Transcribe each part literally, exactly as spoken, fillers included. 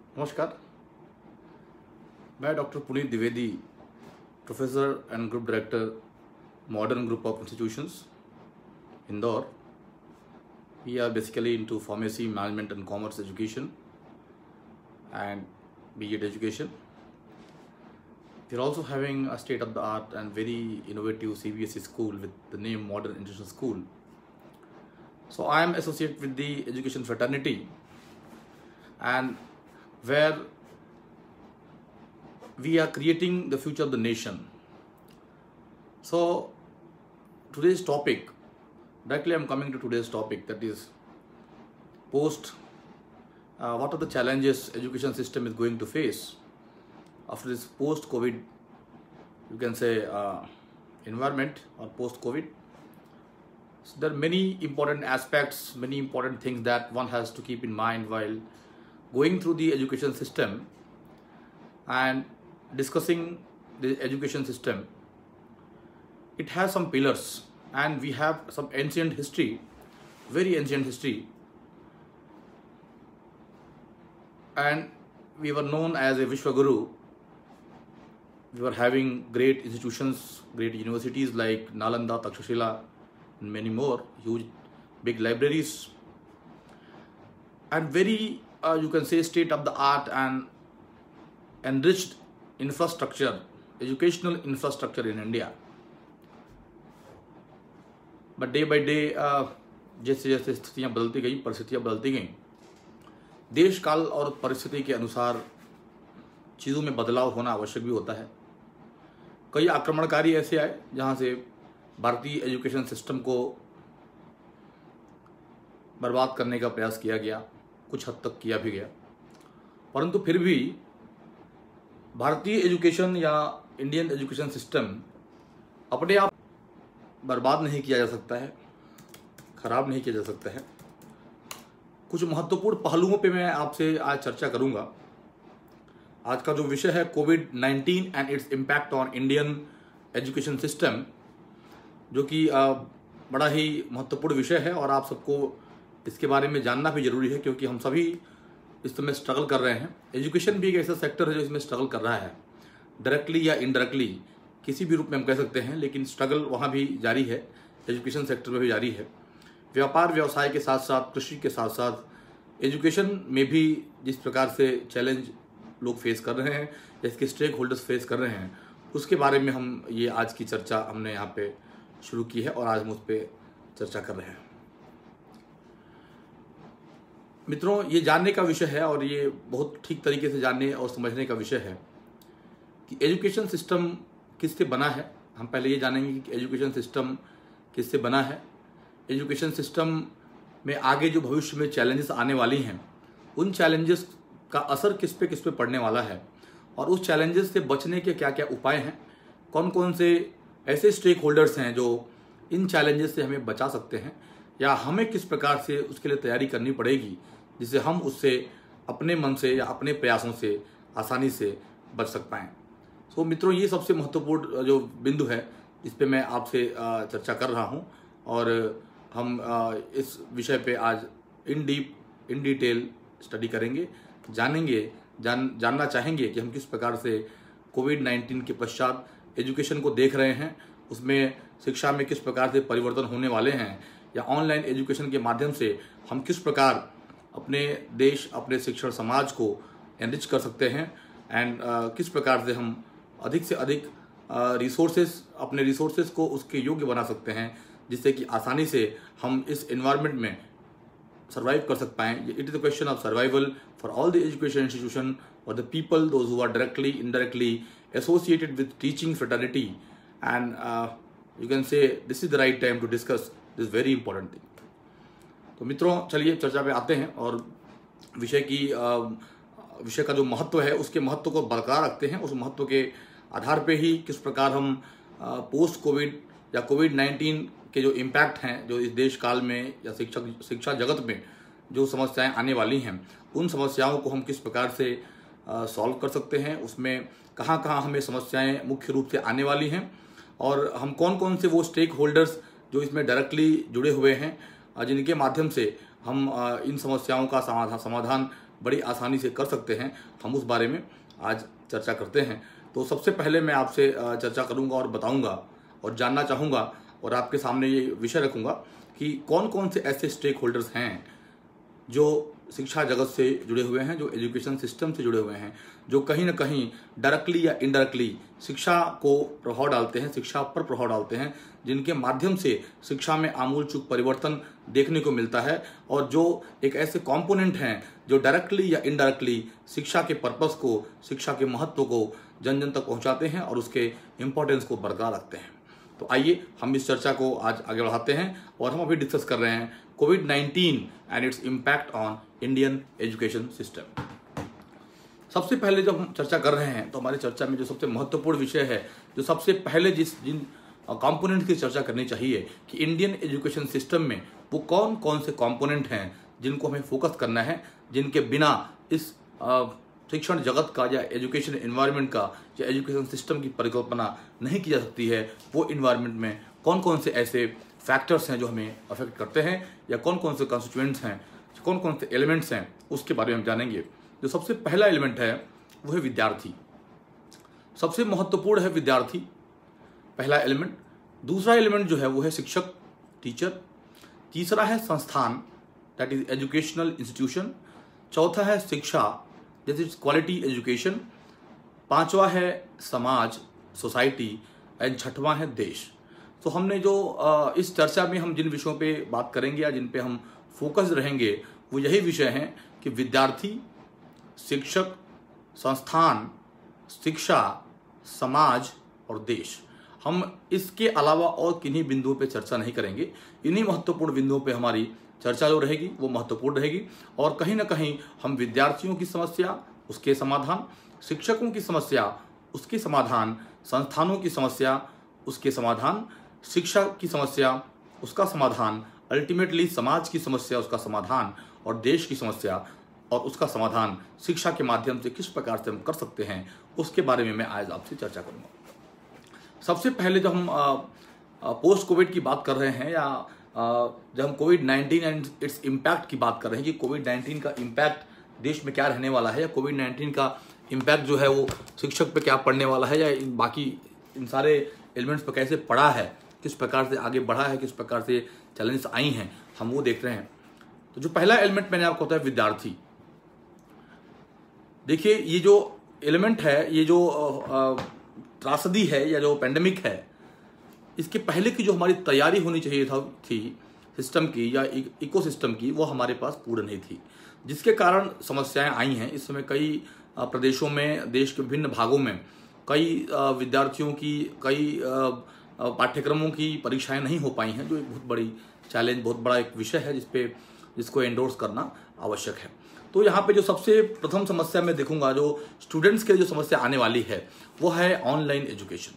नमस्कार, मैं doctor Puneet Dwivedi, professor and group director, modern group of institutions, Indore. We are basically into pharmacy, management and commerce education and B Ed education. We are also having a state-of-the-art and very innovative C B S E school with the name Modern International School. So I am associated with the education fraternity, and where we are creating the future of the nation. So today's topic, directly I'm coming to today's topic, that is post, uh, what are the challenges education system is going to face after this post-COVID, you can say uh, environment or post-COVID. So there are many important aspects, many important things that one has to keep in mind while going through the education system and discussing the education system. It has some pillars and we have some ancient history, very ancient history, and we were known as a Vishwaguru. We were having great institutions, great universities like Nalanda, Takshashila and many more, huge big libraries, and very uh, you can say state of the art and enriched infrastructure, educational infrastructure in India. But day by day जैसे जैसे स्थितियाँ बदलती गई, परिस्थितियाँ बदलती गई, देश काल और परिस्थिति के अनुसार चीज़ों में बदलाव होना आवश्यक भी होता है. कई आक्रमणकारी ऐसे आए जहाँ से भारतीय एजुकेशन सिस्टम को बर्बाद करने का प्रयास किया गया, कुछ हद तक किया भी गया, परंतु फिर भी भारतीय एजुकेशन या इंडियन एजुकेशन सिस्टम अपने आप बर्बाद नहीं किया जा सकता है, खराब नहीं किया जा सकता है. कुछ महत्वपूर्ण पहलुओं पे मैं आपसे आज चर्चा करूंगा. आज का जो विषय है COVID nineteen and its impact on Indian education system, जो कि बड़ा ही महत्वपूर्ण विषय है और आप सबको इसके बारे में जानना भी जरूरी है, क्योंकि हम सभी इस समय स्ट्रगल कर रहे हैं. एजुकेशन भी एक ऐसा सेक्टर है जो इसमें स्ट्रगल कर रहा है, डायरेक्टली या इनडायरेक्टली, किसी भी रूप में हम कह सकते हैं, लेकिन स्ट्रगल वहाँ भी जारी है, एजुकेशन सेक्टर में भी जारी है. व्यापार व्यवसाय के साथ साथ, कृषि के साथ साथ एजुकेशन में भी जिस प्रकार से चैलेंज लोग फेस कर रहे हैं, जिसके स्टेक होल्डर्स फेस कर रहे हैं, उसके बारे में हम ये आज की चर्चा हमने यहाँ पे शुरू की है और आज हम उस पर चर्चा कर रहे हैं. मित्रों, ये जानने का विषय है और ये बहुत ठीक तरीके से जानने और समझने का विषय है कि एजुकेशन सिस्टम किससे बना है. हम पहले ये जानेंगे कि एजुकेशन सिस्टम किससे बना है, एजुकेशन सिस्टम में आगे जो भविष्य में चैलेंजेस आने वाली हैं, उन चैलेंजेस का असर किस पे किस पे पड़ने वाला है, और उस चैलेंजेस से बचने के क्या क्या उपाय हैं, कौन कौन से ऐसे स्टेक होल्डर्स हैं जो इन चैलेंजेस से हमें बचा सकते हैं, या हमें किस प्रकार से उसके लिए तैयारी करनी पड़ेगी जिससे हम उससे अपने मन से या अपने प्रयासों से आसानी से बच सक पाएँ. सो मित्रों, ये सबसे महत्वपूर्ण जो बिंदु है इस पे मैं आपसे चर्चा कर रहा हूँ और हम इस विषय पे आज in deep in detail study करेंगे, जानेंगे, जान जानना चाहेंगे कि हम किस प्रकार से कोविड नाइन्टीन के पश्चात एजुकेशन को देख रहे हैं, उसमें शिक्षा में किस प्रकार से परिवर्तन होने वाले हैं, या ऑनलाइन एजुकेशन के माध्यम से हम किस प्रकार अपने देश, अपने शिक्षण समाज को एनरिच कर सकते हैं, एंड uh, किस प्रकार से हम अधिक से अधिक रिसोर्सेज uh, अपने रिसोर्सेज को उसके योग्य बना सकते हैं, जिससे कि आसानी से हम इस एनवायरनमेंट में सर्वाइव कर सक पाएँ. It is the question of survival for all the education institution और the people those who are directly indirectly associated with teaching fraternity, and you can say this is the right time to discuss this very important thing. तो मित्रों, चलिए चर्चा पे आते हैं और विषय की विषय का जो महत्व है उसके महत्व को बरकरार रखते हैं. उस महत्व के आधार पे ही किस प्रकार हम पोस्ट कोविड या कोविड नाइन्टीन के जो इम्पैक्ट हैं, जो इस देश काल में या शिक्षा शिक्षा जगत में जो समस्याएं आने वाली हैं, उन समस्याओं को हम किस प्रकार से सॉल्व कर सकते हैं, उसमें कहाँ कहाँ हमें समस्याएं मुख्य रूप से आने वाली हैं, और हम कौन कौन से वो स्टेक होल्डर्स जो इसमें डायरेक्टली जुड़े हुए हैं, जिनके माध्यम से हम इन समस्याओं का समाधान समाधान बड़ी आसानी से कर सकते हैं, हम उस बारे में आज चर्चा करते हैं। तो सबसे पहले मैं आपसे चर्चा करूंगा और बताऊंगा और जानना चाहूँगा और आपके सामने ये विषय रखूंगा कि कौन कौन से ऐसे स्टेक होल्डर्स हैं जो शिक्षा जगत से जुड़े हुए हैं, जो एजुकेशन सिस्टम से जुड़े हुए हैं, जो कहीं ना कहीं डायरेक्टली या इनडायरेक्टली शिक्षा को प्रभाव डालते हैं, शिक्षा पर प्रभाव डालते हैं, जिनके माध्यम से शिक्षा में आमूल चूक परिवर्तन देखने को मिलता है, और जो एक ऐसे कंपोनेंट हैं जो डायरेक्टली या इनडायरेक्टली शिक्षा के पर्पस को, शिक्षा के महत्व को जन जन तक पहुंचाते हैं और उसके इम्पोर्टेंस को बरकरार रखते हैं। तो आइए हम इस चर्चा को आज आगे बढ़ाते हैं और हम अभी डिस्कस कर रहे हैं COVID nineteen and its impact on Indian education system. सबसे पहले जब हम चर्चा कर रहे हैं तो हमारी चर्चा में जो सबसे महत्वपूर्ण विषय है, जो सबसे पहले जिस जिन कंपोनेंट की चर्चा करनी चाहिए कि इंडियन एजुकेशन सिस्टम में वो कौन कौन से कंपोनेंट हैं जिनको हमें फोकस करना है, जिनके बिना इस शिक्षण जगत का या एजुकेशन एनवायरनमेंट का या एजुकेशन सिस्टम की परिकल्पना नहीं की जा सकती है। वो एनवायरनमेंट में कौन कौन से ऐसे फैक्टर्स हैं जो हमें अफेक्ट करते हैं, या कौन कौन से कॉन्स्टिट्यूएंट्स हैं, कौन कौन से एलिमेंट्स हैं, उसके बारे में हम जानेंगे। जो सबसे पहला एलिमेंट है वो है विद्यार्थी। सबसे महत्वपूर्ण है विद्यार्थी, पहला एलिमेंट। दूसरा एलिमेंट जो है वो है शिक्षक, टीचर। तीसरा है संस्थान, दैट इज एजुकेशनल इंस्टीट्यूशन। चौथा है शिक्षा, दैट इज क्वालिटी एजुकेशन। पांचवा है समाज, सोसाइटी, एंड छठवां है देश। तो हमने जो इस चर्चा में हम जिन विषयों पे बात करेंगे या जिन पे हम फोकस रहेंगे वो यही विषय हैं कि विद्यार्थी, शिक्षक, संस्थान, शिक्षा, समाज और देश। हम इसके अलावा और किन्हीं बिंदुओं पे चर्चा नहीं करेंगे। इन्हीं महत्वपूर्ण बिंदुओं पे हमारी चर्चा जो रहेगी वो महत्वपूर्ण रहेगी, और कहीं ना कहीं हम विद्यार्थियों की समस्या, उसके समाधान, शिक्षकों की समस्या, उसके समाधान, संस्थानों की समस्या, उसके समाधान, शिक्षा की समस्या, उसका समाधान, अल्टीमेटली समाज की समस्या, उसका समाधान, और देश की समस्या और उसका समाधान शिक्षा के माध्यम से किस प्रकार से हम कर सकते हैं, उसके बारे में मैं आज आपसे चर्चा करूंगा। सबसे पहले जब हम पोस्ट कोविड की बात कर रहे हैं, या आ, जब हम COVID nineteen and its impact की बात कर रहे हैं कि कोविड नाइन्टीन का इम्पैक्ट देश में क्या रहने वाला है, या कोविड नाइन्टीन का इम्पैक्ट जो है वो शिक्षक पे क्या पड़ने वाला है, या इन बाकी इन सारे एलिमेंट्स पर कैसे पड़ा है, किस प्रकार से आगे बढ़ा है, किस प्रकार से चैलेंजेस आई हैं, हम वो देख रहे हैं। तो जो पहला एलिमेंट मैंने आपको बताया विद्यार्थी। देखिए ये जो एलिमेंट है, ये जो त्रासदी है या जो पेंडेमिक है, इसके पहले की जो हमारी तैयारी होनी चाहिए था थी सिस्टम की या इकोसिस्टम की, वो हमारे पास पूर्ण नहीं थी, जिसके कारण समस्याएं आई हैं। इस समय कई प्रदेशों में, देश के विभिन्न भागों में कई विद्यार्थियों की, कई पाठ्यक्रमों की परीक्षाएं नहीं हो पाई हैं, जो एक बहुत बड़ी चैलेंज, बहुत बड़ा एक विषय है जिसपे जिसको एंडोर्स करना आवश्यक है। तो यहाँ पे जो सबसे प्रथम समस्या मैं देखूंगा, जो स्टूडेंट्स के लिए जो समस्या आने वाली है, वो है ऑनलाइन एजुकेशन।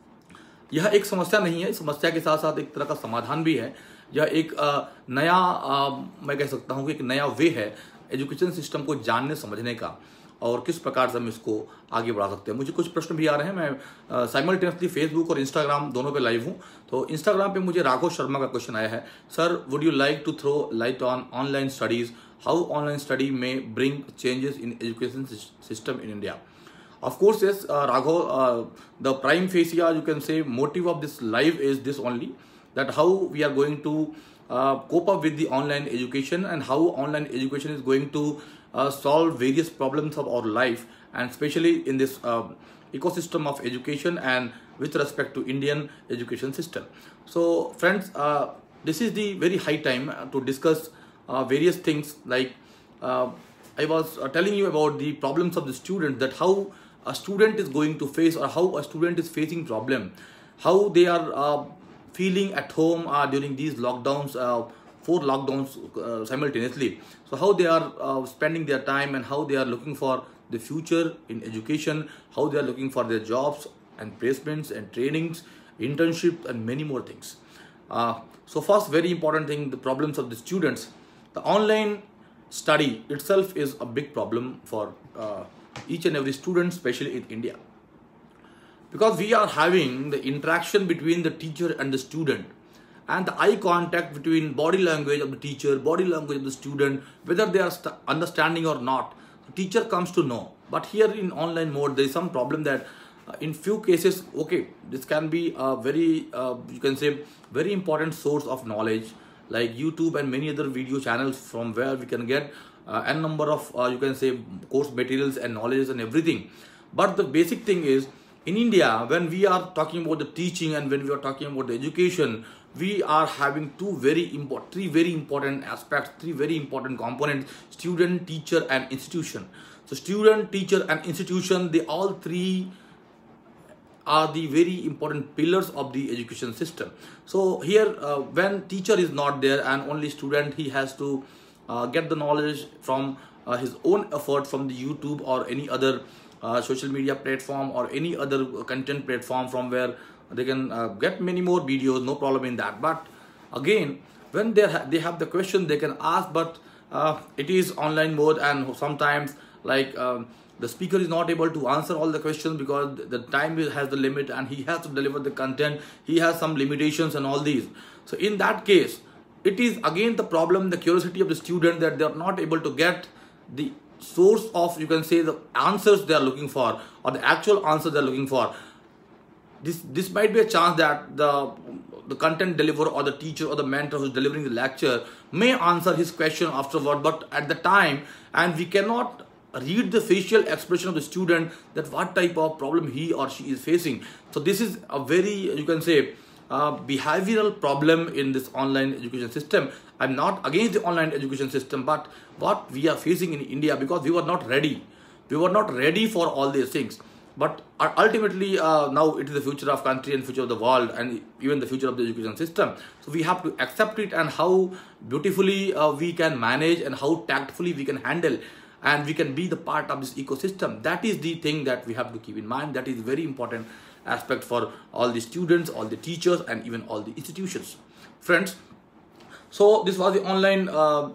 यह एक समस्या नहीं है, इस समस्या के साथ साथ एक तरह का समाधान भी है। यह एक नया, मैं कह सकता हूँ कि एक नया वे है एजुकेशन सिस्टम को जानने समझने का, और किस प्रकार से हम इसको आगे बढ़ा सकते हैं। मुझे कुछ प्रश्न भी आ रहे हैं। मैं साइमल्टेनियसली फेसबुक और इंस्टाग्राम दोनों पे लाइव हूँ। तो इंस्टाग्राम पे मुझे राघव शर्मा का क्वेश्चन आया है, sir would you like to throw light on online studies, how online study में bring changes in education system in India. Of course, yes, uh, Raghav, uh, the prime facie, you can say, motive of this live is this only, that how we are going to uh, cope up with the online education, and how online education is going to uh, solve various problems of our life, and especially in this uh, ecosystem of education and with respect to Indian education system. So friends, uh, this is the very high time to discuss uh, various things, like uh, I was uh, telling you about the problems of the student, that how a student is going to face, or how a student is facing problem, how they are uh, feeling at home uh, during these lockdowns, uh, four lockdowns uh, simultaneously. So how they are uh, spending their time, and how they are looking for the future in education, how they are looking for their jobs and placements and trainings, internships, and many more things. Uh, so first, very important thing, the problems of the students. The online study itself is a big problem for uh, each and every student, especially in India, because we are having the interaction between the teacher and the student, and the eye contact between body language of the teacher, body language of the student, whether they are understanding or not. The teacher comes to know. But here in online mode, there is some problem that uh, in few cases, okay, this can be a very, uh, you can say, very important source of knowledge, like YouTube and many other video channels from where we can get uh, n number of, uh, you can say, course materials and knowledge and everything. But the basic thing is, in India, when we are talking about the teaching and when we are talking about the education, we are having two very important, three very important aspects, three very important components: student, teacher, and institution. So student, teacher, and institution, they all three are the very important pillars of the education system. So here, uh, when teacher is not there and only student, he has to uh, get the knowledge from uh, his own effort from the YouTube or any other uh, social media platform or any other content platform from where they can uh, get many more videos, no problem in that. But again, when they, ha they have the question, they can ask, but uh, it is online mode, and sometimes like um, the speaker is not able to answer all the questions because the time has the limit and he has to deliver the content. He has some limitations and all these. So in that case, it is again the problem, the curiosity of the student, that they are not able to get the source of, you can say, the answers they are looking for or the actual answer they are looking for. This, this might be a chance that the, the content deliverer or the teacher or the mentor who is delivering the lecture may answer his question afterward, but at the time, and we cannot read the facial expression of the student that what type of problem he or she is facing. So this is a very, you can say, uh, behavioral problem in this online education system. I'm not against the online education system, but what we are facing in India, because we were not ready. We were not ready for all these things. But ultimately, uh, now it is the future of country and future of the world and even the future of the education system. So we have to accept it, and how beautifully uh, we can manage and how tactfully we can handle, and we can be the part of this ecosystem. That is the thing that we have to keep in mind. That is a very important aspect for all the students, all the teachers, and even all the institutions. Friends, so this was the online uh,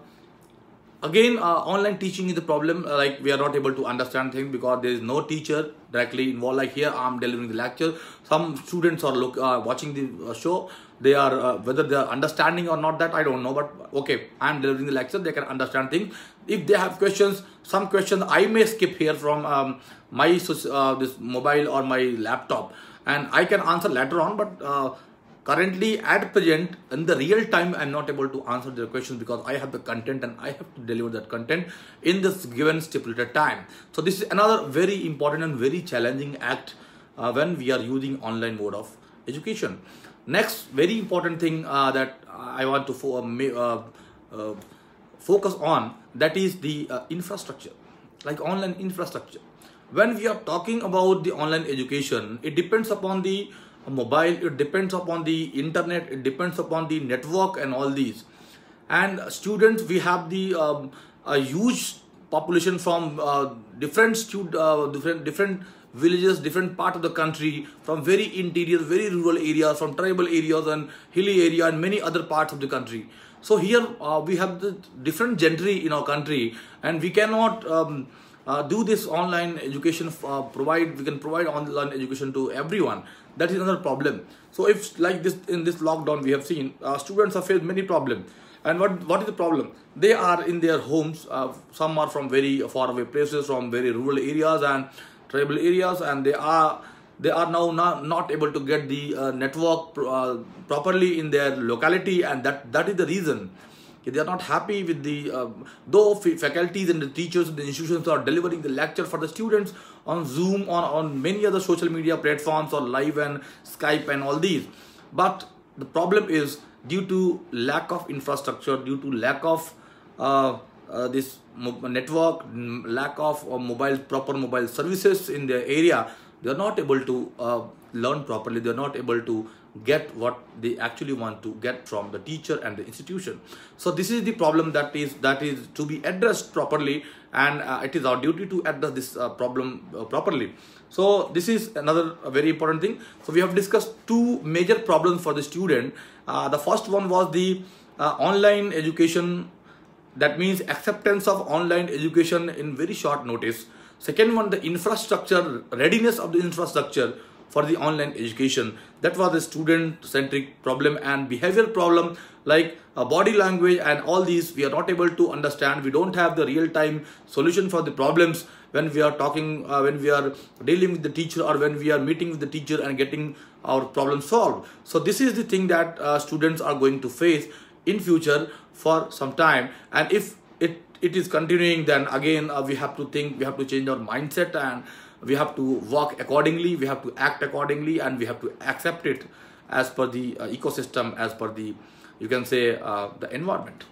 Again, uh, online teaching is the problem. Uh, like we are not able to understand things because there is no teacher directly involved. Like here, I'm delivering the lecture. Some students are look uh, watching the uh, show. They are uh, whether they are understanding or not, that I don't know. But okay, I'm delivering the lecture. They can understand things. If they have questions, some questions I may skip here from um, my uh, this mobile or my laptop, and I can answer later on. But uh, currently, at present, in the real time, I'm not able to answer their questions because I have the content and I have to deliver that content in this given stipulated time. So this is another very important and very challenging act uh, when we are using online mode of education. Next, very important thing uh, that I want to fo uh, uh, focus on, that is the uh, infrastructure, like online infrastructure. When we are talking about the online education, it depends upon the mobile, it depends upon the internet, it depends upon the network and all these. And students, we have the um, a huge population from uh, different stud uh, different different villages, different part of the country, from very interior, very rural areas, from tribal areas and hilly area and many other parts of the country. So here uh, we have the different gentry in our country, and we cannot um, uh, do this online education. Uh, provide we can provide online education to everyone. That is another problem. So if like this in this lockdown we have seen uh, students have faced many problems. And what what is the problem? They are in their homes. Uh, some are from very far away places, from very rural areas and tribal areas, and they are they are now not, not able to get the uh, network uh, properly in their locality, and that that is the reason. They are not happy with the, uh, though faculties and the teachers and the institutions are delivering the lecture for the students on Zoom, on, on many other social media platforms or live and Skype and all these. But the problem is due to lack of infrastructure, due to lack of uh, uh, this network, lack of uh, mobile, proper mobile services in their area, they are not able to uh, learn properly. They are not able to get what they actually want to get from the teacher and the institution. So this is the problem that is that is to be addressed properly, and uh, it is our duty to address this uh, problem uh, properly. So this is another uh, very important thing. So we have discussed two major problems for the student. Uh, the first one was the uh, online education, that means acceptance of online education in very short notice. Second one, the infrastructure, readiness of the infrastructure for the online education. That was a student-centric problem and behavior problem, like uh, body language and all these we are not able to understand. We don't have the real-time solution for the problems when we are talking, uh, when we are dealing with the teacher, or when we are meeting with the teacher and getting our problem solved. So this is the thing that uh, students are going to face in future for some time. And if it it is continuing, then again uh, we have to think, we have to change our mindset, and we have to work accordingly, we have to act accordingly, and we have to accept it as per the uh, ecosystem, as per the, you can say, uh, the environment.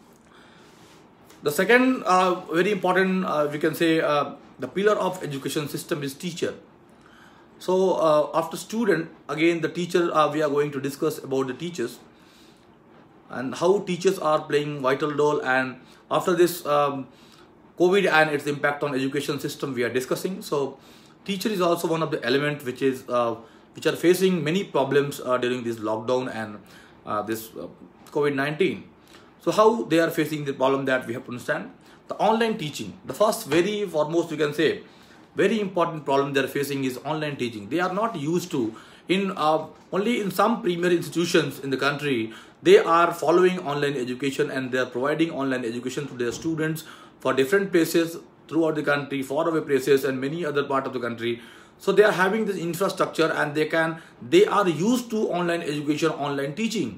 The second uh, very important, uh, we can say, uh, the pillar of education system is teacher. So uh, after student, again the teacher, uh, we are going to discuss about the teachers and how teachers are playing vital role. And after this um, COVID and its impact on education system we are discussing. So teacher is also one of the element which is uh, which are facing many problems uh, during this lockdown and uh, this uh, COVID nineteen. So how they are facing the problem, that we have to understand. The online teaching, the first very foremost, we can say, very important problem they are facing is online teaching. They are not used to, in uh, only in some premier institutions in the country, they are following online education, and they are providing online education to their students for different places throughout the country, faraway places and many other part of the country. So they are having this infrastructure, and they can, they are used to online education, online teaching.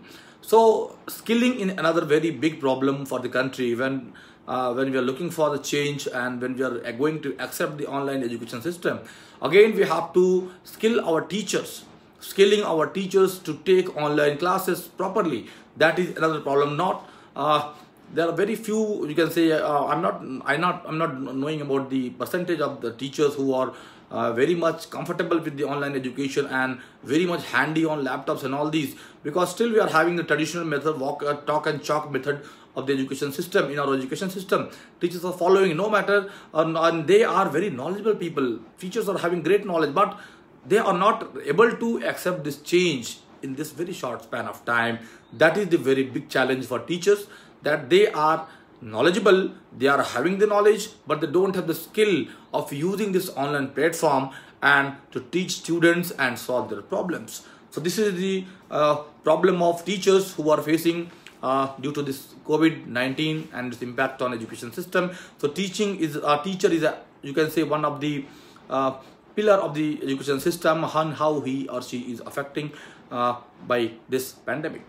So skilling in another very big problem for the country when uh, when we are looking for the change, and when we are going to accept the online education system. Again, we have to skill our teachers, skilling our teachers to take online classes properly. That is another problem. Not uh, there are very few, you can say, uh, I'm not I'm not I'm not knowing about the percentage of the teachers who are uh, very much comfortable with the online education and very much handy on laptops and all these, because still we are having the traditional method, walk, uh, talk and chalk method of the education system. In our education system, teachers are following, no matter, uh, and they are very knowledgeable people. Teachers are having great knowledge, but they are not able to accept this change in this very short span of time. That is the very big challenge for teachers, that they are knowledgeable, they are having the knowledge, but they don't have the skill of using this online platform and to teach students and solve their problems. So this is the uh, problem of teachers who are facing uh, due to this COVID nineteen and its impact on education system. So teaching is, a teacher is a, you can say, one of the uh, pillar of the education system, and how he or she is affecting uh, by this pandemic.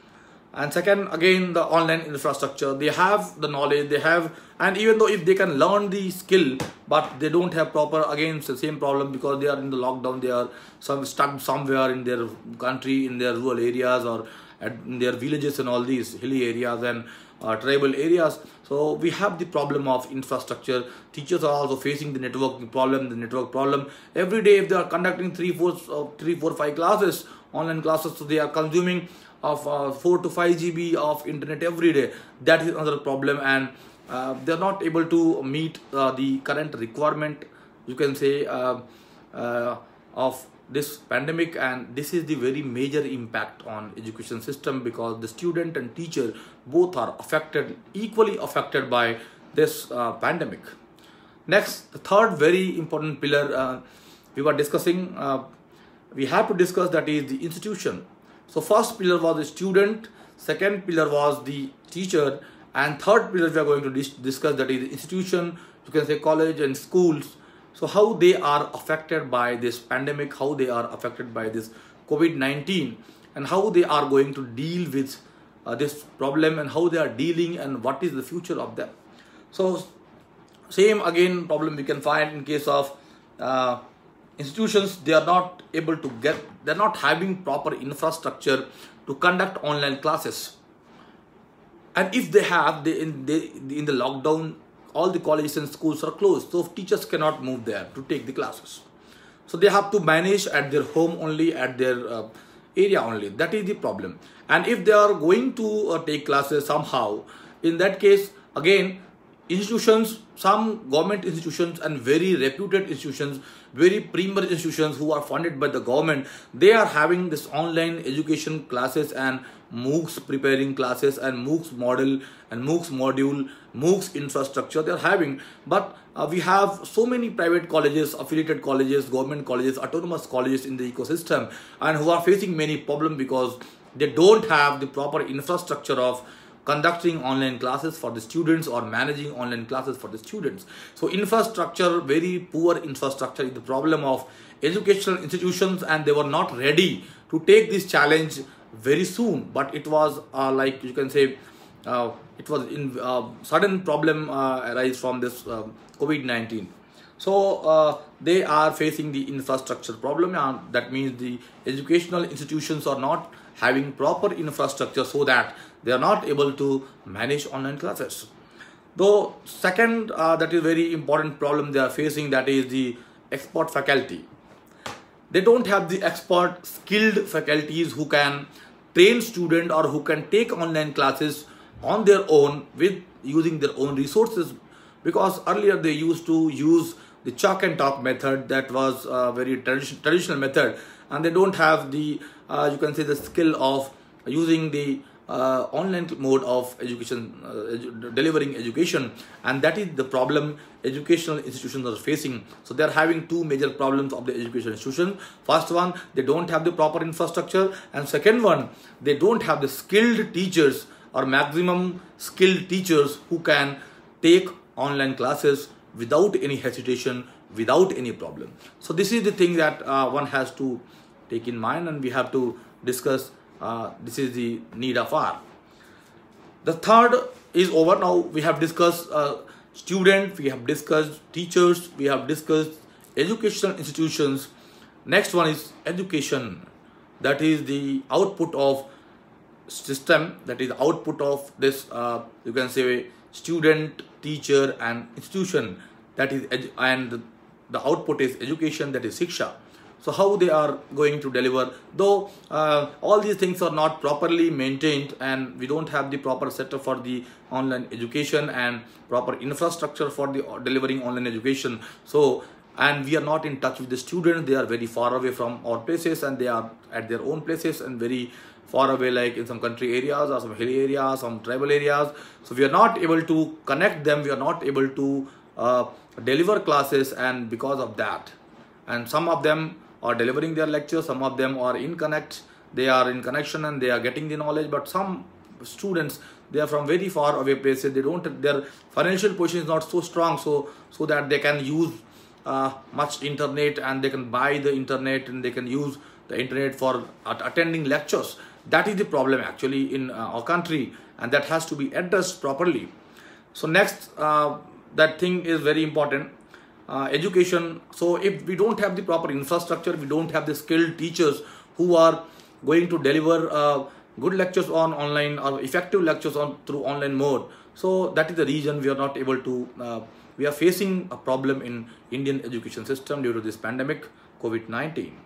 And second, again, the online infrastructure. They have the knowledge, they have, and even though if they can learn the skill, but they don't have proper, again, it's the same problem, because they are in the lockdown, they are some stuck somewhere in their country, in their rural areas, or at, in their villages and all these hilly areas and uh, tribal areas. So we have the problem of infrastructure. Teachers are also facing the networking problem, the network problem. Every day, if they are conducting three, four, uh, three, four, five classes, online classes, so they are consuming of uh, four to five G B of internet every day. That is another problem, and uh, they are not able to meet uh, the current requirement, you can say, uh, uh, of this pandemic. And this is the very major impact on education system, because the student and teacher both are affected, equally affected by this uh, pandemic. Next, the third very important pillar uh, we were discussing, uh, we have to discuss, that is the institution. So first pillar was the student, second pillar was the teacher, and third pillar we are going to dis discuss, that is the institution, you can say college and schools. So how they are affected by this pandemic, how they are affected by this COVID nineteen, and how they are going to deal with uh, this problem, and how they are dealing, and what is the future of them. So same again problem we can find in case of uh, institutions. They are not able to get, they're not having proper infrastructure to conduct online classes. And if they have, they in, they, in the lockdown, all the colleges and schools are closed, so teachers cannot move there to take the classes. So they have to manage at their home only, at their uh, area only. That is the problem. And if they are going to uh, take classes somehow, in that case, again, institutions, some government institutions and very reputed institutions, very premier institutions who are funded by the government, they are having this online education classes and MOOCs preparing classes and MOOCs model and MOOCs module, MOOCs infrastructure they are having. But uh, we have so many private colleges, affiliated colleges, government colleges, autonomous colleges in the ecosystem, and who are facing many problems because they don't have the proper infrastructure of conducting online classes for the students or managing online classes for the students. So infrastructure, very poor infrastructure is the problem of educational institutions, and they were not ready to take this challenge very soon. But it was uh, like you can say, uh, it was in uh, sudden problem uh, arise from this uh, COVID nineteen. So uh, they are facing the infrastructure problem, and that means the educational institutions are not having proper infrastructure, so that they are not able to manage online classes. Though second, uh, that is very important problem they are facing, that is the expert faculty. They don't have the expert skilled faculties who can train student or who can take online classes on their own with using their own resources, because earlier they used to use the chalk and talk method. That was a very tradition, traditional method, and they don't have the uh, you can say the skill of using the uh, online mode of education, uh, edu delivering education, and that is the problem educational institutions are facing. So they are having two major problems of the education institution. First one, they don't have the proper infrastructure, and second one, they don't have the skilled teachers or maximum skilled teachers who can take online classes without any hesitation, without any problem. So this is the thing that uh, one has to take in mind, and we have to discuss. Uh, this is the need of hour. The third is over. Now we have discussed uh, student, we have discussed teachers, we have discussed educational institutions. Next one is education. That is the output of system, that is the output of this uh, you can say student, teacher and institution, that is edu and the output is education, that is Shiksha. So how they are going to deliver, though uh, all these things are not properly maintained, and we don't have the proper setup for the online education and proper infrastructure for the delivering online education. So, and we are not in touch with the students, they are very far away from our places, and they are at their own places and very far away, like in some country areas or some hilly areas, some tribal areas. So we are not able to connect them, we are not able to uh, deliver classes, and because of that, and some of them are delivering their lectures, some of them are in connect, they are in connection and they are getting the knowledge, but some students, they are from very far away places, they don't, their financial position is not so strong, so so that they can use uh, much internet, and they can buy the internet, and they can use the internet for at attending lectures. That is the problem actually in uh, our country, and that has to be addressed properly. So next, uh, that thing is very important. Uh, education. So if we don't have the proper infrastructure, we don't have the skilled teachers who are going to deliver uh, good lectures on online or effective lectures on through online mode. So that is the reason we are not able to, uh, we are facing a problem in Indian education system due to this pandemic, COVID nineteen.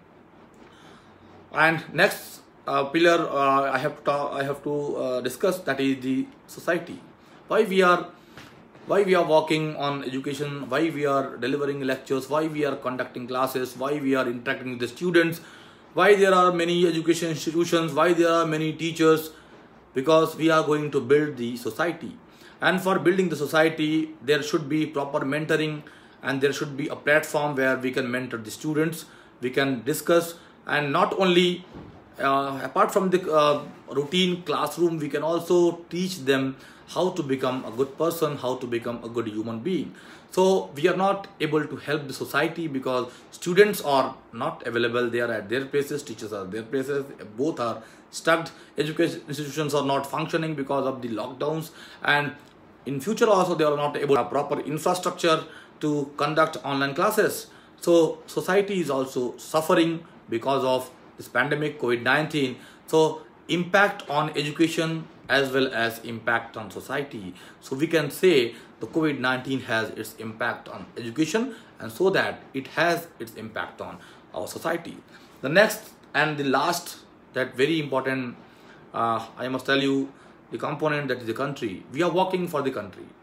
And next uh, pillar uh, I have to talk, I have to uh, discuss, that is the society. Why we are Why we are working on education, why we are delivering lectures, why we are conducting classes, why we are interacting with the students, why there are many education institutions, why there are many teachers, because we are going to build the society. And for building the society, there should be proper mentoring, and there should be a platform where we can mentor the students, we can discuss, and not only uh, apart from the uh, routine classroom, we can also teach them how to become a good person, how to become a good human being. So we are not able to help the society because students are not available, they are at their places, teachers are at their places, both are stuck. Education institutions are not functioning because of the lockdowns, and in future also they are not able to have proper infrastructure to conduct online classes. So society is also suffering because of this pandemic, COVID nineteen. So impact on education as well as impact on society. So we can say the COVID nineteen has its impact on education, and so that it has its impact on our society. The next and the last, that very important, uh, I must tell you, the component, that is the country. We are working for the country.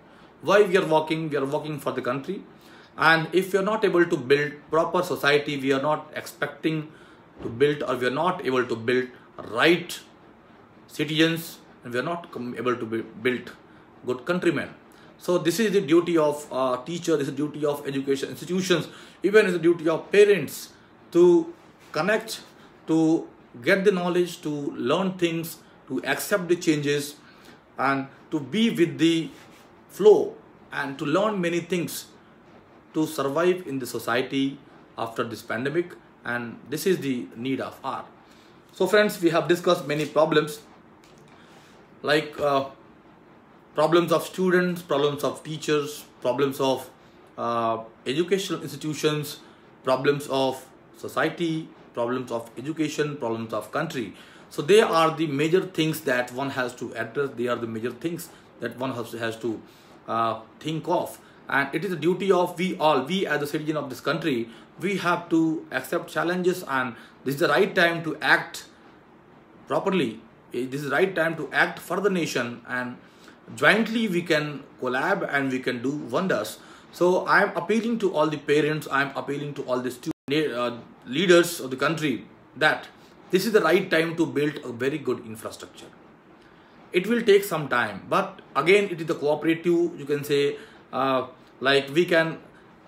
Why we are working? We are working for the country. And if we are not able to build proper society, we are not expecting to build, or we are not able to build right citizens, and we are not able to build good countrymen. So this is the duty of uh, teacher, this is the duty of education institutions, even is the duty of parents to connect, to get the knowledge, to learn things, to accept the changes, and to be with the flow, and to learn many things to survive in the society after this pandemic. And this is the need of hour. So friends, we have discussed many problems, like uh, problems of students, problems of teachers, problems of uh, educational institutions, problems of society, problems of education, problems of country. So they are the major things that one has to address. They are the major things that one has to, has to uh, think of. And it is the duty of we all, we as a citizen of this country, we have to accept challenges, and this is the right time to act properly. This is the right time to act for the nation, and jointly we can collab and we can do wonders. So I am appealing to all the parents, I am appealing to all the student, uh, leaders of the country, that this is the right time to build a very good infrastructure. It will take some time, but again it is the cooperative, you can say, uh, like we can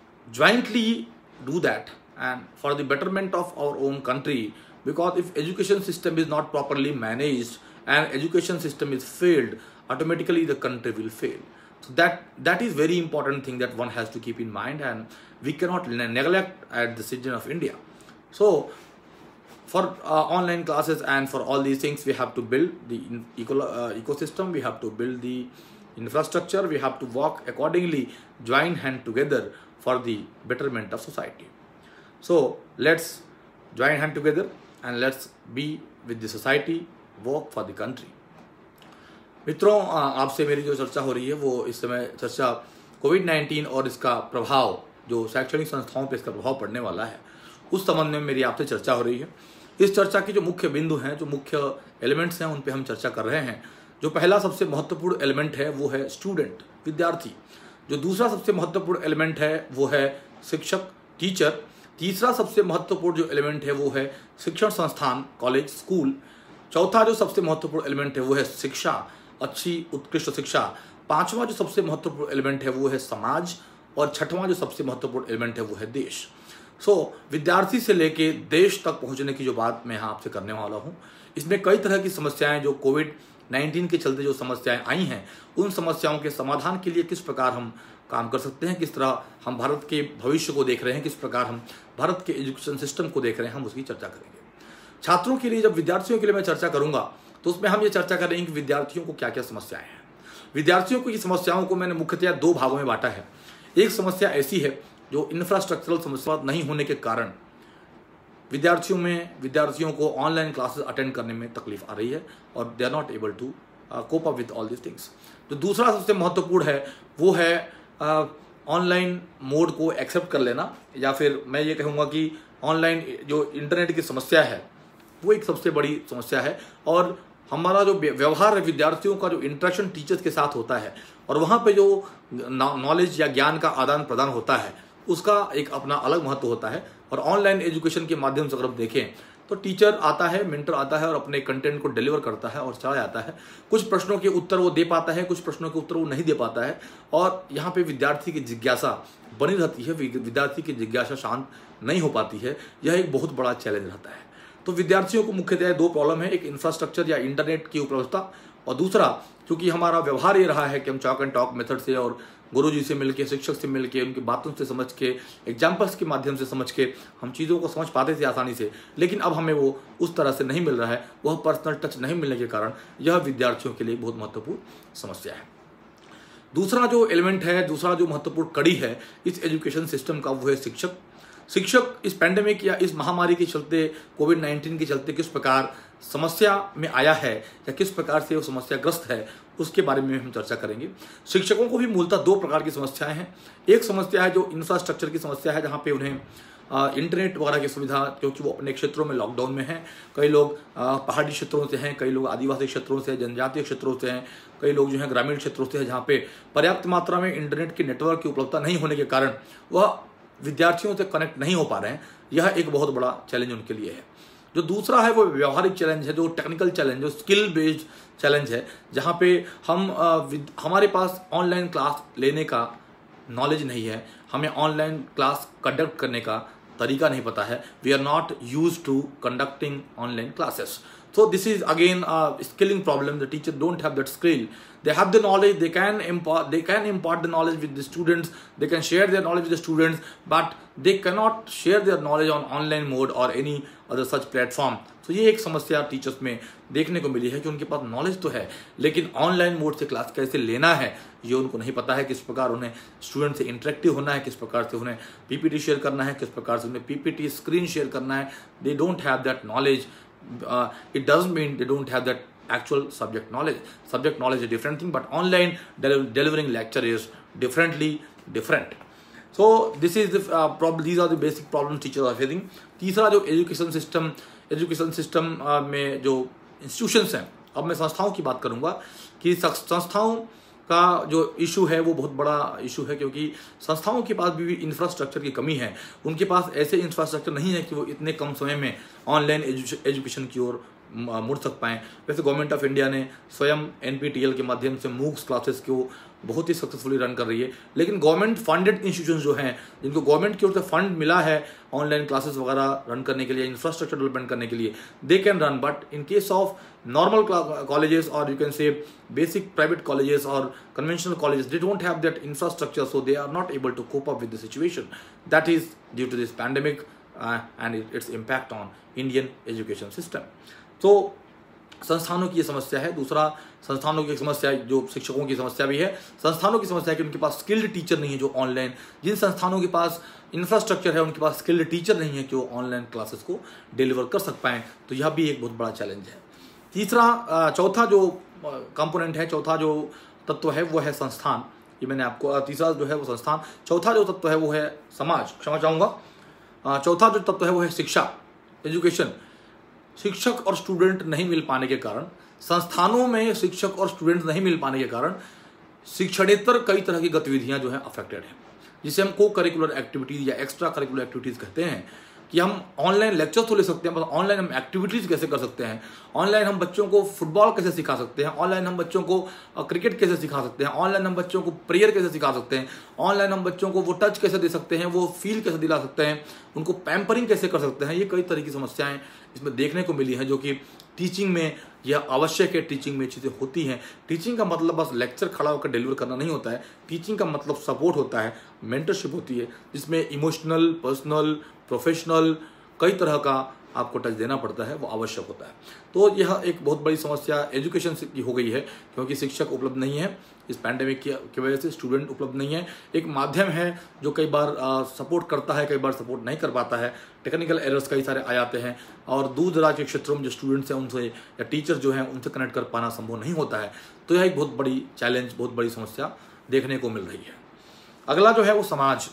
jointly do that, and for the betterment of our own country. Because if education system is not properly managed and education system is failed, automatically the country will fail. So that that is very important thing that one has to keep in mind, and we cannot neglect as the citizen of India. So for uh, online classes and for all these things, we have to build the eco uh, ecosystem, we have to build the infrastructure, we have to work accordingly, join hand together for the betterment of society. So let's join hand together and let's be with the society, work for the country. मित्रों, आपसे मेरी जो चर्चा हो रही है वो इस समय चर्चा कोविड नाइन्टीन और इसका प्रभाव, जो शैक्षणिक संस्थाओं पे इसका प्रभाव पड़ने वाला है, उस संबंध में मेरी आपसे चर्चा हो रही है। इस चर्चा की जो मुख्य बिंदु हैं, जो मुख्य एलिमेंट्स हैं, उन पे हम चर्चा कर रहे हैं। जो पहला सबसे महत्वपूर्ण एलिमेंट है वो है स्टूडेंट, विद्यार्थी। जो दूसरा सबसे महत्वपूर्ण एलिमेंट है वो है शिक्षक, टीचर। तीसरा सबसे महत्वपूर्ण जो एलिमेंट है वो है शिक्षण संस्थान, कॉलेज, स्कूल। चौथा जो सबसे महत्वपूर्ण एलिमेंट है वो है शिक्षा, अच्छी उत्कृष्ट शिक्षा। पांचवा जो सबसे महत्वपूर्ण एलिमेंट है वो है समाज, और छठवां जो सबसे महत्वपूर्ण एलिमेंट है वो है देश। सो so, विद्यार्थी से लेके देश तक पहुंचने की जो बात मैं यहाँ आपसे करने वाला हूँ, इसमें कई तरह की समस्याएं, जो कोविड नाइन्टीन के चलते जो समस्याएं आई हैं, उन समस्याओं के समाधान के लिए किस प्रकार हम काम कर सकते हैं, किस तरह हम भारत के भविष्य को देख रहे हैं, किस प्रकार हम भारत के एजुकेशन सिस्टम को देख रहे हैं, हम उसकी चर्चा करेंगे। छात्रों के लिए, जब विद्यार्थियों के लिए मैं चर्चा करूंगा, तो उसमें हम ये चर्चा करेंगे कि विद्यार्थियों को क्या क्या समस्याएं हैं। विद्यार्थियों को, ये समस्याओं को मैंने मुख्यतः दो भागों में बांटा है। एक समस्या ऐसी है जो इंफ्रास्ट्रक्चरल समस्या नहीं होने के कारण विद्यार्थियों में विद्यार्थियों को ऑनलाइन क्लासेस अटेंड करने में तकलीफ आ रही है, और they are not able to cope up with all this things. जो दूसरा सबसे महत्वपूर्ण है वो है ऑनलाइन मोड को एक्सेप्ट कर लेना, या फिर मैं ये कहूँगा कि ऑनलाइन जो इंटरनेट की समस्या है वो एक सबसे बड़ी समस्या है। और हमारा जो व्यवहार है, विद्यार्थियों का जो इंटरेक्शन टीचर्स के साथ होता है, और वहाँ पे जो नॉलेज या ज्ञान का आदान प्रदान होता है, उसका एक अपना अलग महत्व होता है। और ऑनलाइन एजुकेशन के माध्यम से अगर हम देखें तो टीचर आता है, मेंटर आता है और अपने कंटेंट को डिलीवर करता है और चला जाता है। कुछ प्रश्नों के उत्तर वो दे पाता है, कुछ प्रश्नों के उत्तर वो नहीं दे पाता है, और यहाँ पे विद्यार्थी की जिज्ञासा बनी रहती है, विद्यार्थी की जिज्ञासा शांत नहीं हो पाती है। यह एक बहुत बड़ा चैलेंज रहता है। तो विद्यार्थियों को मुख्यतः दो प्रॉब्लम है, एक इंफ्रास्ट्रक्चर या इंटरनेट की उपलब्धता, और दूसरा क्योंकि हमारा व्यवहार ये रहा है कि हम चॉक एंड टॉक मेथड से और गुरुजी से मिलके, शिक्षक से मिलके, उनकी बातों से समझ के, एग्जाम्पल्स के माध्यम से समझ के हम चीज़ों को समझ पाते थे आसानी से, लेकिन अब हमें वो उस तरह से नहीं मिल रहा है। वह पर्सनल टच नहीं मिलने के कारण यह विद्यार्थियों के लिए बहुत महत्वपूर्ण समस्या है। दूसरा जो एलिमेंट है, दूसरा जो महत्वपूर्ण कड़ी है इस एजुकेशन सिस्टम का, वो है शिक्षक। शिक्षक इस पैंडेमिक या इस महामारी के चलते, कोविड नाइन्टीन के चलते किस प्रकार समस्या में आया है या किस प्रकार से वो समस्याग्रस्त है, उसके बारे में हम चर्चा करेंगे। शिक्षकों को भी मूलतः दो प्रकार की समस्याएं हैं। एक समस्या है जो इंफ्रास्ट्रक्चर की समस्या है, जहाँ पे उन्हें इंटरनेट वगैरह की सुविधा, क्योंकि वो अपने क्षेत्रों में लॉकडाउन में हैं। कई लोग पहाड़ी क्षेत्रों से हैं, कई लोग आदिवासी क्षेत्रों से, जनजातीय क्षेत्रों से हैं, कई लोग जो हैं ग्रामीण क्षेत्रों से हैं, जहाँ पे पर्याप्त मात्रा में इंटरनेट की नेटवर्क की उपलब्धता नहीं होने के कारण वह विद्यार्थियों से कनेक्ट नहीं हो पा रहे हैं। यह एक बहुत बड़ा चैलेंज उनके लिए है। जो दूसरा है वो व्यवहारिक चैलेंज है, जो टेक्निकल चैलेंज, जो स्किल बेस्ड चैलेंज है, जहाँ पे हम हमारे पास ऑनलाइन क्लास लेने का नॉलेज नहीं है, हमें ऑनलाइन क्लास कंडक्ट करने का तरीका नहीं पता है। We are not use to conducting online classes. So this is again a skilling problem. The teacher don't have that skill. They have the knowledge. They can impart. They can impart the knowledge with the students. They can share their knowledge with the students, but they cannot share their knowledge on online mode or any other such platform. So ये एक समस्या teachers में देखने को मिली है कि उनके पास knowledge तो है, लेकिन ऑनलाइन मोड से क्लास कैसे लेना है ये उनको नहीं पता है। किस प्रकार उन्हें स्टूडेंट से इंटरेक्टिव होना है, किस प्रकार से उन्हें पीपीटी शेयर करना है, किस प्रकार से उन्हें पीपीटी स्क्रीन शेयर करना है. They don't have that knowledge. Uh, it doesn't mean they don't have that actual subject knowledge. Subject knowledge is a different thing, but online del delivering lecture is differently different. So this is the uh, problem. These are the basic problems teachers are facing. तीसरा जो education system education system uh, में जो institutions हैं, अब मैं संस्थाओं की बात करूंगा कि संस्थाओं का जो इशू है वो बहुत बड़ा इशू है, क्योंकि संस्थाओं के पास भी इंफ्रास्ट्रक्चर की कमी है. उनके पास ऐसे इंफ्रास्ट्रक्चर नहीं है कि वो इतने कम समय में ऑनलाइन एजुकेशन की ओर मुड़ सक पाएँ. वैसे गवर्नमेंट ऑफ इंडिया ने स्वयं एनपीटीईएल के माध्यम से मूक्स क्लासेस को बहुत ही सक्सेसफुली रन कर रही है, लेकिन गवर्नमेंट फंडेड इंस्टीट्यूशन जो हैं, जिनको गवर्नमेंट की ओर से फंड मिला है ऑनलाइन क्लासेस वगैरह रन करने के लिए, इंफ्रास्ट्रक्चर डेवलपमेंट करने के लिए, they can run. But in case of normal colleges, or you can say basic private colleges or conventional colleges, they don't have that infrastructure, so they are not able to cope up with the situation. That is due to this pandemic uh, and it, its impact on Indian education system. So संस्थानों की ये समस्या है. दूसरा संस्थानों की समस्या जो शिक्षकों की समस्या भी है. संस्थानों की समस्या है कि उनके पास स्किल्ड टीचर नहीं है जो ऑनलाइन, जिन संस्थानों के पास इंफ्रास्ट्रक्चर है उनके पास स्किल्ड टीचर नहीं है कि वो ऑनलाइन क्लासेस को डिलीवर कर सक पाएँ. तो यह भी एक बहुत बड़ा चैलेंज है. तीसरा चौथा जो कंपोनेंट है, चौथा जो तत्व है वो है संस्थान. ये मैंने आपको, तीसरा जो है वो संस्थान, चौथा जो तत्व है वो है समाज. क्षमा चाहूँगा. चौथा जो तत्व है वो है शिक्षा, एजुकेशन. शिक्षक और स्टूडेंट नहीं मिल पाने के कारण, संस्थानों में शिक्षक और स्टूडेंट नहीं मिल पाने के कारण शिक्षणेतर कई तरह की गतिविधियां जो है अफेक्टेड है, जिसे हम को करिकुलर एक्टिविटीज या एक्स्ट्रा करिकुलर एक्टिविटीज कहते हैं. कि हम ऑनलाइन लेक्चर तो ले सकते हैं, पर ऑनलाइन हम एक्टिविटीज कैसे कर सकते हैं, ऑनलाइन हम बच्चों को फुटबॉल कैसे सिखा सकते हैं, ऑनलाइन हम बच्चों को क्रिकेट कैसे सिखा सकते हैं, ऑनलाइन हम बच्चों को प्रेयर कैसे सिखा सकते हैं, ऑनलाइन हम बच्चों को वो टच कैसे दे सकते हैं, वो फील कैसे दिला सकते हैं, उनको पैम्परिंग कैसे कर सकते हैं. ये कई तरह की समस्याएं इसमें देखने को मिली हैं, जो कि टीचिंग में यह आवश्यक है. टीचिंग में चीज़ें होती हैं. टीचिंग का मतलब बस लेक्चर खड़ा होकर डिलीवर करना नहीं होता है. टीचिंग का मतलब सपोर्ट होता है, मेंटरशिप होती है, जिसमें इमोशनल, पर्सनल, प्रोफेशनल कई तरह का आपको टच देना पड़ता है, वो आवश्यक होता है. तो यह एक बहुत बड़ी समस्या एजुकेशन की हो गई है, क्योंकि शिक्षक उपलब्ध नहीं है. इस पैंडेमिक की वजह से स्टूडेंट उपलब्ध नहीं है. एक माध्यम है जो कई बार सपोर्ट करता है, कई बार सपोर्ट नहीं कर पाता है. टेक्निकल एरर्स कई सारे आ जाते हैं, और दूर दराज के क्षेत्रों में जो स्टूडेंट्स हैं उनसे या टीचर जो हैं उनसे कनेक्ट कर पाना संभव नहीं होता है. तो यह एक बहुत बड़ी चैलेंज, बहुत बड़ी समस्या देखने को मिल रही है. अगला जो है वो समाज.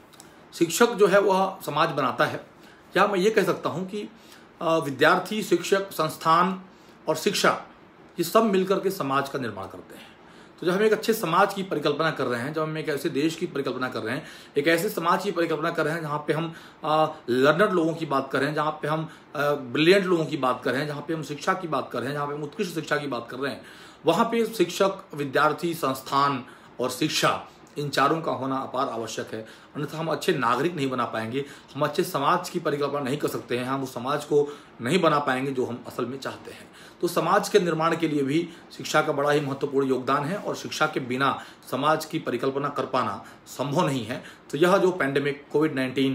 शिक्षक जो है वह समाज बनाता है, या मैं ये कह सकता हूँ कि विद्यार्थी, शिक्षक, संस्थान और शिक्षा ये सब मिलकर के समाज का निर्माण करते हैं. तो जब हम एक अच्छे समाज की परिकल्पना कर रहे हैं, जब हम एक ऐसे देश की परिकल्पना कर रहे हैं, एक ऐसे समाज की परिकल्पना कर रहे हैं जहाँ पे हम लर्नर लोगों की बात कर रहे हैं, जहाँ पे हम ब्रिलियंट लोगों की बात कर रहे हैं, जहाँ पे हम शिक्षा की बात कर रहे हैं, जहाँ पे हम उत्कृष्ट शिक्षा की बात कर रहे हैं, वहाँ पे शिक्षक, विद्यार्थी, संस्थान और शिक्षा, इन चारों का होना अपार आवश्यक है. अन्यथा हम अच्छे नागरिक नहीं बना पाएंगे, हम अच्छे समाज की परिकल्पना नहीं कर सकते हैं, हम उस समाज को नहीं बना पाएंगे जो हम असल में चाहते हैं. तो समाज के निर्माण के लिए भी शिक्षा का बड़ा ही महत्वपूर्ण योगदान है, और शिक्षा के बिना समाज की परिकल्पना कर पाना संभव नहीं है. तो यह जो पैंडेमिक कोविड नाइन्टीन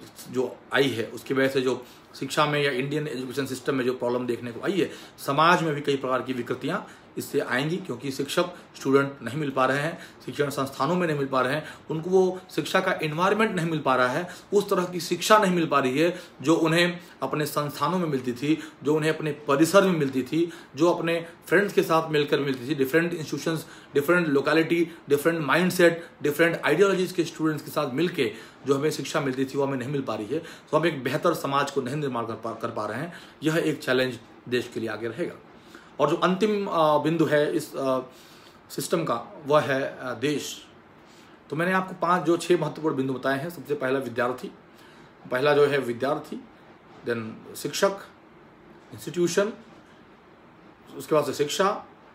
जो आई है, उसकी वजह से जो शिक्षा में या इंडियन एजुकेशन सिस्टम में जो प्रॉब्लम देखने को आई है, समाज में भी कई प्रकार की विकृतियाँ इससे आएंगी, क्योंकि शिक्षक स्टूडेंट नहीं मिल पा रहे हैं, शिक्षण संस्थानों में नहीं मिल पा रहे हैं, उनको वो शिक्षा का इन्वायरमेंट नहीं मिल पा रहा है, उस तरह की शिक्षा नहीं मिल पा रही है जो उन्हें अपने संस्थानों में मिलती थी, जो उन्हें अपने परिसर में मिलती थी, जो अपने फ्रेंड्स के साथ मिलकर मिलती थी। Different institutions, different locality, different mindset, different ideologies के स्टूडेंट्स के साथ मिलके जो हमें शिक्षा मिलती थी वो हमें नहीं मिल पा रही है। तो हम एक बेहतर समाज को नहीं निर्माण कर पा कर पा रहे हैं। यह एक चैलेंज देश के लिए आगे रहेगा। और जो अंतिम बिंदु है इस सिस्टम का वह है देश। तो मैंने आपको पांच जो छह महत्वपूर्ण बिंदु बताए हैं। सबसे पहला विद्यार्थी, पहला जो है विद्यार्थी, देन शिक्षक, इंस्टीट्यूशन, उसके बाद से शिक्षा,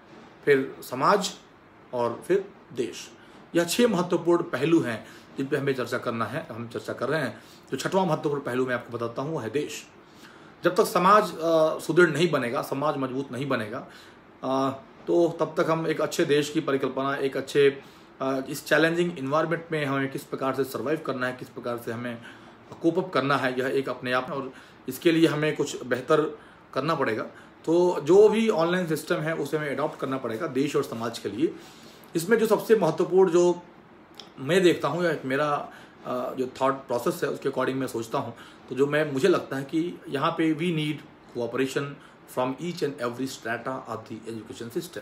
फिर समाज और फिर देश। यह छह महत्वपूर्ण पहलू हैं जिन पे हमें चर्चा करना है, हम चर्चा कर रहे हैं। जो छठवां महत्वपूर्ण पहलू मैं आपको बताता हूँ वो है देश। जब तक समाज सुदृढ़ नहीं बनेगा, समाज मजबूत नहीं बनेगा, आ, तो तब तक हम एक अच्छे देश की परिकल्पना, एक अच्छे आ, इस चैलेंजिंग इन्वायरमेंट में हमें किस प्रकार से सर्वाइव करना है, किस प्रकार से हमें कोप अप करना है, यह एक अपने आप में, और इसके लिए हमें कुछ बेहतर करना पड़ेगा। तो जो भी ऑनलाइन सिस्टम है उसे हमें अडॉप्ट करना पड़ेगा देश और समाज के लिए। इसमें जो सबसे महत्वपूर्ण जो मैं देखता हूँ, या मेरा जो थॉट प्रोसेस है उसके अकॉर्डिंग मैं सोचता हूँ, तो जो मैं मुझे लगता है कि यहाँ पे we need cooperation from each and every strata of the education system.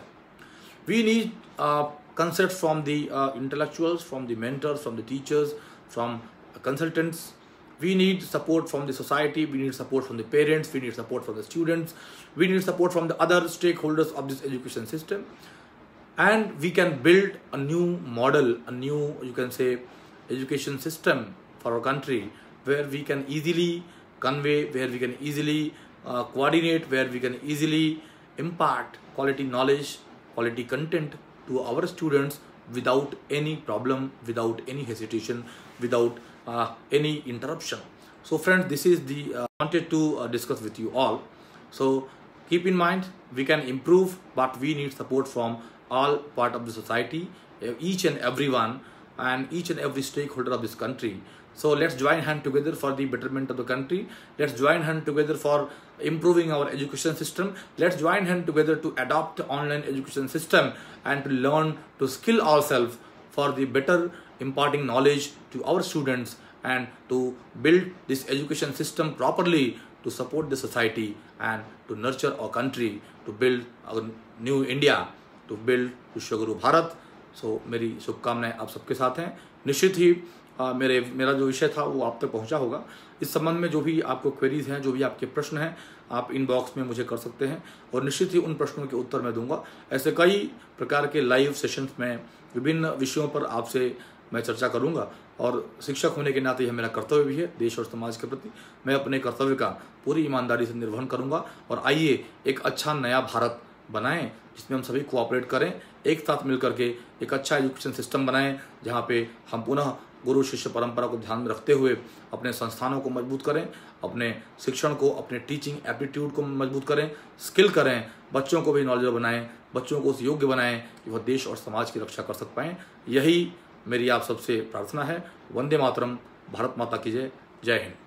We need concept from the intellectuals, from the mentors, from the teachers, from consultants. We need support from the society, we need support from the parents, we need support from the students, we need support from the other stakeholders of this education system. And we can build a new model, a new, you can say, education system for our country, where we can easily convey, where we can easily uh, coordinate, where we can easily impart quality knowledge, quality content to our students without any problem, without any hesitation, without uh, any interruption. So friends, this is the uh, wanted to uh, discuss with you all. So keep in mind, we can improve, but we need support from all part of the society, each and everyone, and each and every stakeholder of this country. So let's join hand together for the betterment of the country. Let's join hand together for improving our education system. Let's join hand together to adopt online education system and to learn to skill ourselves for the better imparting knowledge to our students, and to build this education system properly to support the society and to nurture our country, to build our new India, to build विश्वगुरु Bharat. So मेरी शुभकामनाएं आप सबके साथ हैं। निश्चित ही आ, मेरे मेरा जो विषय था वो आप तक पहुंचा होगा। इस संबंध में जो भी आपको क्वेरीज हैं, जो भी आपके प्रश्न हैं, आप इनबॉक्स में मुझे कर सकते हैं और निश्चित ही उन प्रश्नों के उत्तर मैं दूंगा। ऐसे कई प्रकार के लाइव सेशंस में विभिन्न विषयों पर आपसे मैं चर्चा करूंगा, और शिक्षक होने के नाते यह मेरा कर्तव्य भी है देश और समाज के प्रति। मैं अपने कर्तव्य का पूरी ईमानदारी से निर्वहन करूंगा, और आइए एक अच्छा नया भारत बनाएं जिसमें हम सभी कोऑपरेट करें, एक साथ मिलकर के एक अच्छा एजुकेशन सिस्टम बनाएं, जहां पे हम पुनः गुरु शिष्य परंपरा को ध्यान में रखते हुए अपने संस्थानों को मजबूत करें, अपने शिक्षण को, अपने टीचिंग एप्टीट्यूड को मजबूत करें, स्किल करें, बच्चों को भी नॉलेजेबल बनाएं, बच्चों को उस योग्य बनाएं कि वह देश और समाज की रक्षा कर सक पाएं। यही मेरी आप सबसे प्रार्थना है। वंदे मातरम। भारत माता की जय। जय हिंद।